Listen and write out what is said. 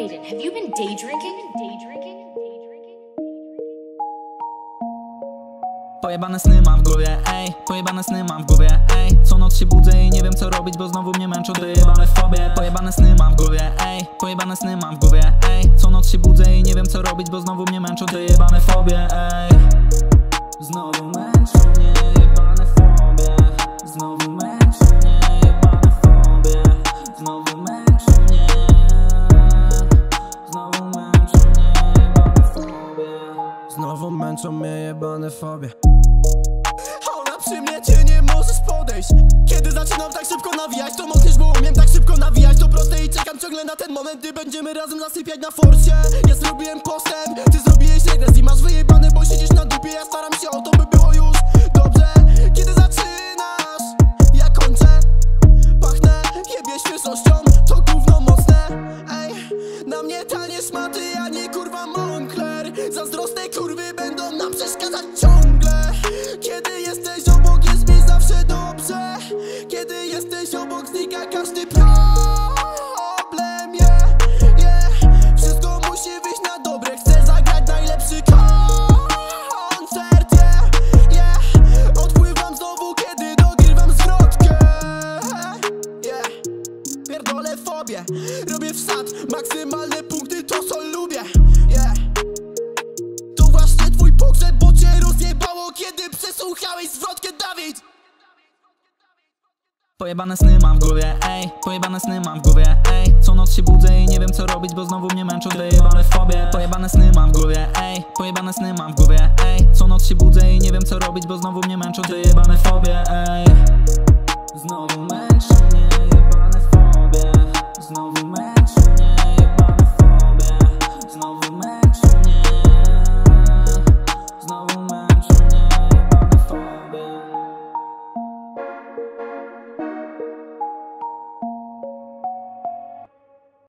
Aiden, have you been day drinking? Pojebane sny mam w głowie, ej, pojebane sny mam w głowie, ej. Co noc się budzę i nie wiem co robić, bo znowu mnie męczą te jebane fobie. Pojebane sny mam w głowie, ej, pojebane sny mam w głowie, ej. Co noc się budzę i nie wiem co robić, bo znowu mnie męczą te jebane fobie, ej. Znowu męczą mnie jebane fobie. Znowu męczą mnie jebane fobie. Znowu męczą mnie. Znowu męczą mnie jebane fobie. Znowu męczą mnie jebane fobie. Ona przy mnie, ty nie możesz podejść. Kiedy zaczynam tak szybko nawijać, to możesz, bo umiem tak szybko nawijać. To proste i czekam ciągle na ten moment, gdy będziemy razem zasypiać na forsie. Ja zrobiłem postęp, ty zrobiłeś regres i masz wyjebane, bo siedzisz na dupie. Ja staram się o to, by było już dobrze. Kiedy zaczynasz, ja kończę. Pachnę, jebie świeżością, to gówno mocne. Ej, na mnie tanie szmaty, a nie kurwa Moncler. Zazdrosne kurwy będą nam przeszkadzać ciągle. Kiedy jesteś obok, jest mi zawsze dobrze. Kiedy jesteś obok, znika każdy problem, yeah, yeah. Wszystko musi wyjść na dobre. Chcę zagrać najlepszy koncert, yeah, yeah. Odpływam znowu, kiedy dogrywam zwrotkę, yeah. Pierdolę fobię, robię wsad. Maksymalne punkty to co lubię, yeah. To właśnie twój pogrzeb, bo cię rozjebało, kiedy przesłuchałeś zwrotkę, Dawid. Pojebane sny mam w głowie, ej, pojebane sny mam w głowie, ej. Co noc się budzę i nie wiem co robić, bo znowu mnie męczą te jebane fobie. Pojebane sny mam w głowie, ej, pojebane sny mam w głowie, ej. Co noc się budzę i nie wiem co robić, bo znowu mnie męczą te jebane fobie,